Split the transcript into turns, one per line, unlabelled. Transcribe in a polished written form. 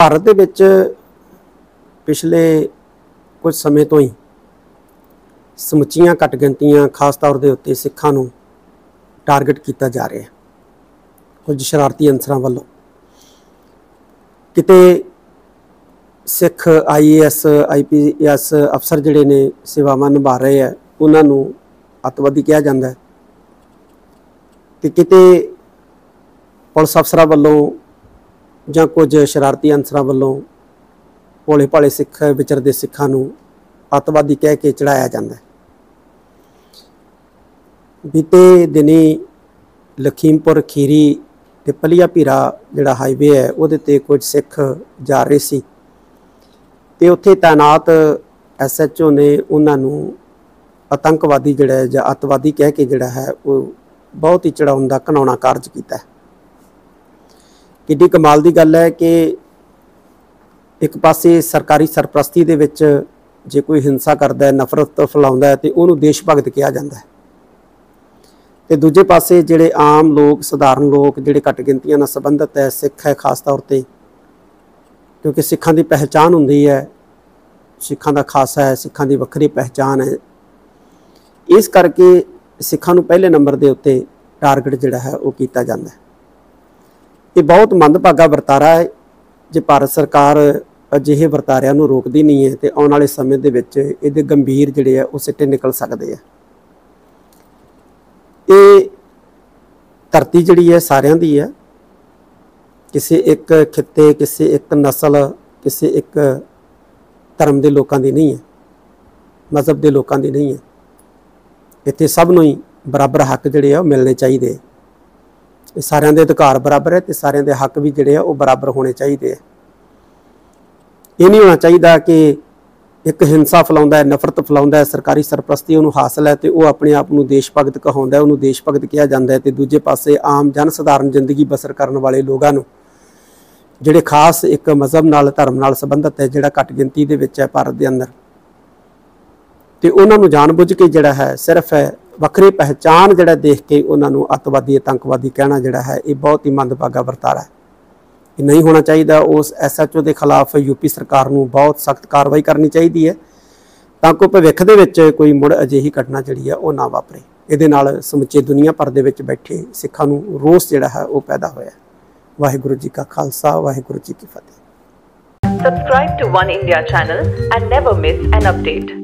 भारत दे विच पिछले कुछ समय तो ही समुचियां घट गिनतियां खास तौर के उत्ते सिखां नूं टारगेट किया जा रहा है कुछ शरारती अंसरां वल्लों। किते सिख IAS IPS अफसर जिहड़े ने सेवावां निभा रहे हैं उन्हां नूं अतवादी कहा जाता है, ते किते पुलिस अफसरां वल्लों जां कुछ शरारती अंसरां वल्लों भोले भाले सिख विचरदे सिखां नूं अतवादी कह के चढ़ाया जाता है। बीते दिनी लखीमपुर खीरी ते पलिया भीरा जिहड़ा हाईवे है उहदे ते कुछ सिख जा रहे सी ते उत्थे तैनात SHO ने उन्हां नूं आतंकवादी जिहड़ा है जां अतवादी कह के जिहड़ा है वो बहुत ही चढ़ाउण दा घिनौना कारज कीता है। किड्डी कमाल दी गल है कि एक पासे सरकारी सरप्रस्ती दे विच जे कोई हिंसा करदा है नफरत फैलाउंदा है तो उहनूं देश भगत कहा जाता है, तो दूजे पासे जिहड़े आम लोग सधारण लोग जिहड़े घट गिनतियां नाल संबंधित है सिख है खास तौर पर, क्योंकि सिखां दी पहचान हुंदी है, सिखां दा खासा है, सिखां दी वक्री पहचान है, इस करके सिखां नूं पहले नंबर के उत्ते टारगेट जिहड़ा है वो कीता जांदा है। ये बहुत मंदभागा वरतारा है। जे भारत सरकार अजिहे वरतारियां नूं रोकदी नहीं है तो आने वाले समय दे विच इहदे गंभीर जिहड़े है वो सिੱਟੇ निकल सकते हैं। ये धरती जिहड़ी है सारियां दी है, किसी एक खित्ते किसी एक नस्ल किसी एक धर्म के लोगों की नहीं है, मजहब के लोगों की नहीं है। इत्थे सब नूं ही बराबर हक जिहड़े है मिलने चाहिए, सारियां दे अधिकार बराबर है तो सारियां दे हक भी जिहड़े वो बराबर होने चाहिए। ये नहीं होना चाहिए कि एक हिंसा फैलाउंदा है नफरत फैलाउंदा है सरकारी सरप्रस्ती उन्होंने हासिल है तो वह अपने आप को देश भगत कहाउंदा है, उन्होंने देश भगत कहा जाता है, तो दूजे पासे आम जन सधारण जिंदगी बसर करने वाले लोगों को जिहड़े खास एक मजहब नाल धर्म नाल संबंधित है जिहड़ा घट गिनती दे विच है भारत के अंदर, तो उन्होंने जानबुझ के जिहड़ा है सिर्फ है वक्री पहचान जिहड़ा देख के उन्होंने अतवादी आतंकवादी कहना जिहड़ा है ये बहुत ही मंदभागा वरतारा है। ये नहीं होना चाहिए। उस SHO के खिलाफ यूपी सरकार को बहुत सख्त कार्रवाई करनी चाहिए है ताकि भविख दे विच कोई मुड़ अजिही घटना जिहड़ी है वो ना वापरे। इहदे नाल समुचे दुनिया भर दे विच बैठे सिखां नूं रोस जिहड़ा है वो पैदा होया। वाहिगुरू जी का खालसा वाहिगुरू जी की फतेह।
Subscribe to One India channel and never miss an update.